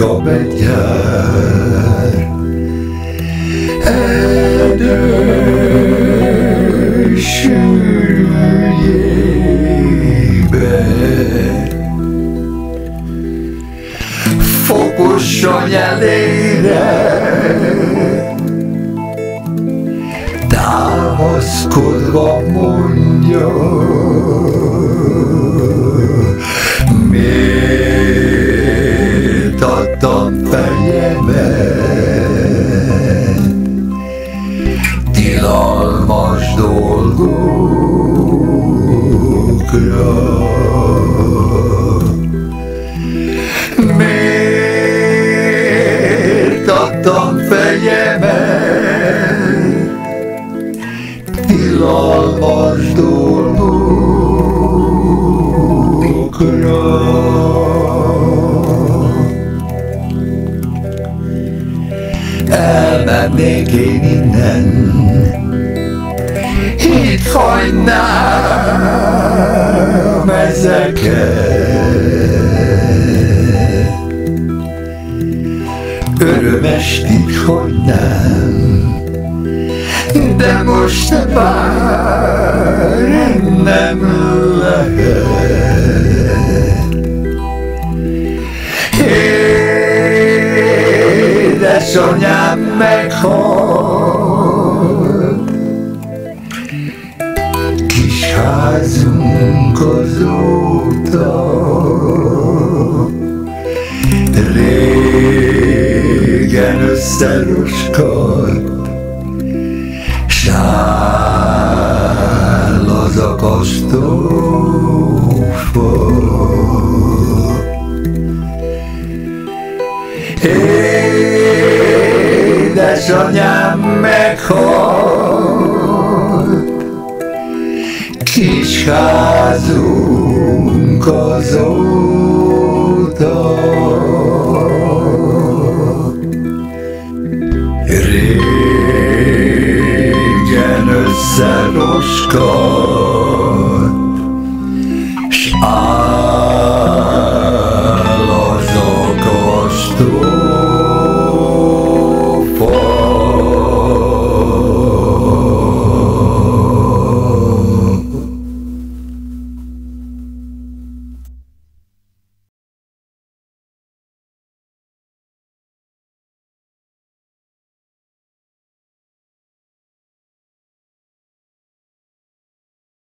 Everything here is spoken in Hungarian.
kap egy jár. Erdő sűrűjébe fokosan elére támaszkodva mondja, miért adtam fejemet tilalmas dolgokra. Miért adtam fejemet tilalmas dolgokra? Elmennék én innen, itt hagynám ezeket, örömestit hagynám, de most már nem lehet. Édesanyám meghalt, kis házunk azóta régen összeroskadt, sáll az akasztófa. Édesanyám meghalt, kis házunk azóta régen összeroskadt.